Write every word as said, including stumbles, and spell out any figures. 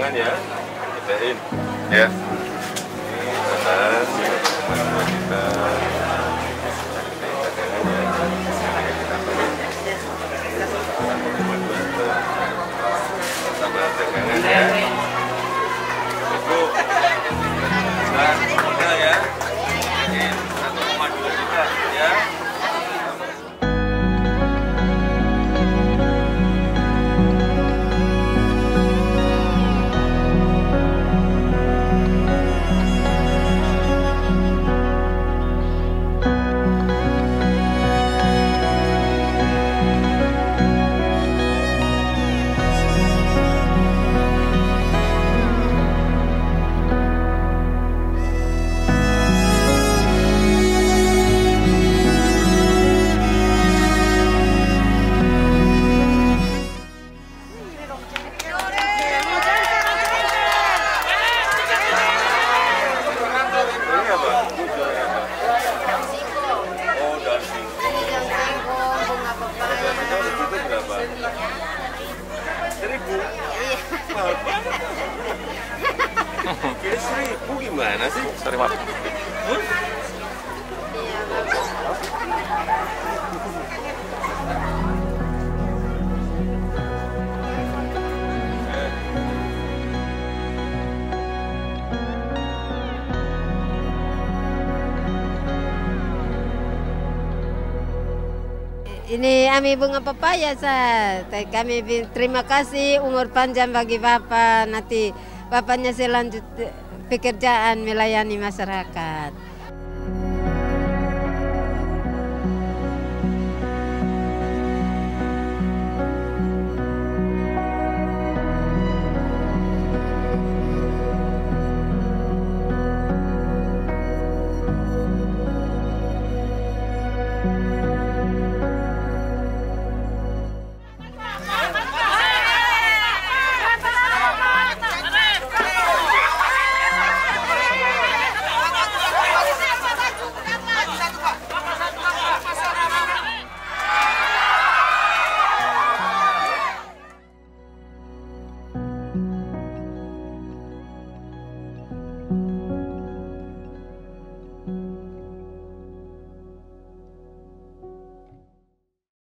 dagangan ya, gedein ya. Ini dua juta. Tambah dagangan ya. Ibu, nah, modal ya. Ini satu koma dua juta ya. Seribu? Mahal banget. Kira seribu gimana sih? Sorry, Pak. Hmm? Ini kami bunga pepaya, Sa. Kami terima kasih, umur panjang bagi Bapak. Nanti Bapaknya selanjut pekerjaan melayani masyarakat.